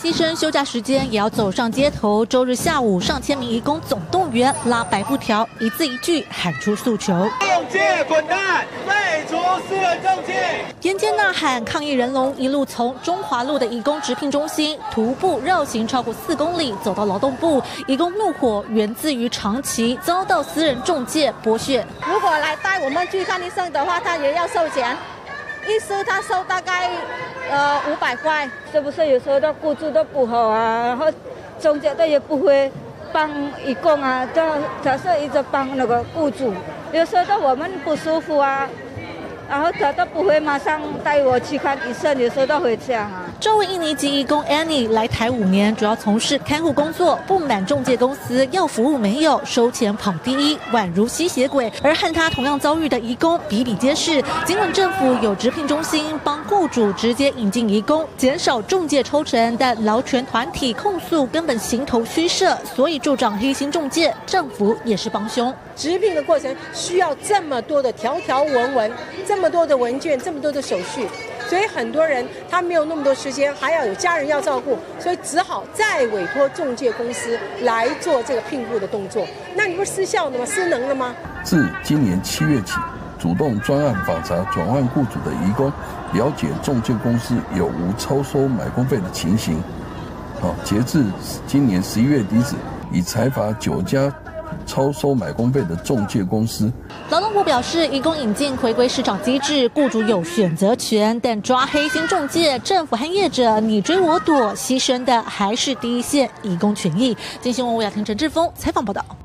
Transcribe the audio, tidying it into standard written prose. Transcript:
牺牲休假时间也要走上街头。周日下午，上千名移工总动员，拉白布条，一字一句喊出诉求： 中介滚蛋，废除私人中介！ 沿街呐喊，抗议人龙一路从中华路的移工直聘中心徒步绕行超过4公里，走到劳动部。移工怒火源自于长期遭到私人中介剥削。 如果来带我们去看医生的话，他也要收钱。医师他收大概500块， 是不是有时候的雇主都不好啊？然后中介的也不会帮义工啊，他是一直帮那个雇主。有时候的我们不舒服啊，然后他都不会马上带我去看医生，有时候都会这样啊。 这位印尼籍移工 Annie 来台5年，主要从事看护工作，不满中介公司要服务没有，收钱跑第一，宛如吸血鬼。而和他同样遭遇的移工比比皆是。尽管政府有直聘中心帮雇主直接引进移工，减少中介抽成，但劳权团体控诉根本形同虚设，所以助长黑心中介，政府也是帮凶。 直聘的过程需要这么多的条条文文，这么多的文件，这么多的手续。所以很多人他没有那么多时间，还要有家人要照顾，所以只好再委托中介公司来做这个聘雇的动作。那你不是失效的吗？失能了吗？ 自今年7月起，主动专案访查转换雇主的移工，了解中介公司有无超收买工费的情形。截至今年11月底止，已裁罚9家超收买工费的中介公司。 劳动部表示，移工引进回归市场机制，雇主有选择权，但抓黑心中介，政府和业者你追我躲，牺牲的还是第一线移工权益。今新闻吴雅婷、陈志峰采访报道。